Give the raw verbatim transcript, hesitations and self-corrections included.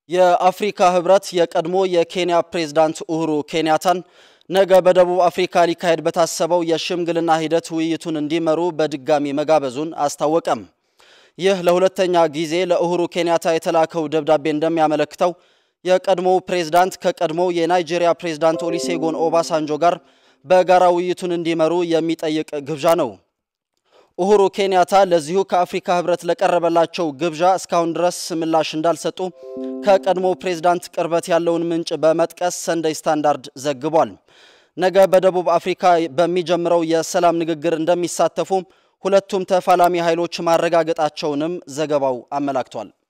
የአፍሪካ ህብረት የቀድሞ የኬንያ ፕሬዝዳንት ኡሁሩ ኬንያታን ነገ በደቡብ አፍሪካ ሊካሄድ በታሰበው የሽምግልና ሂደት ውይይቱን እንዲመሩ በድጋሚ መጋበዙን አስታወቀም። ይህ ለሁለተኛ ጊዜ ለኡሁሩ ኬንያታ የተላከው ደብዳቤ እንደሚያመለክተው የቀድሞው ፕሬዝዳንት ከቀድሞው የናይጄሪያ ፕሬዝዳንት ኦሉሴጉን ኦባሳንጆ ጋር በጋራ ውይይቱን እንዲመሩ የሚጠይቅ ግብዣ ነው። ኡሁሩ ኬንያታ ለዚሁ ከአፍሪካ ህብረት ለቀረበላቸው ግብዣ እስካሁን ድረስ ምላሽ እንዳልሰጡ ከቀድሞው ፕሬዝዳንት ቅርበት ያለውን ምንጭ በመጥቀስ ሰንደይ ስታንዳርድ ዘግቧል። ነገ በደቡብ አፍሪካ በሚጀምረው የሰላም ንግግር እንደሚሳተፉ ሁለቱም ተፋላሚ ኃይሎች ማረጋገጣቸውንም ዘገባው አመላክቷል።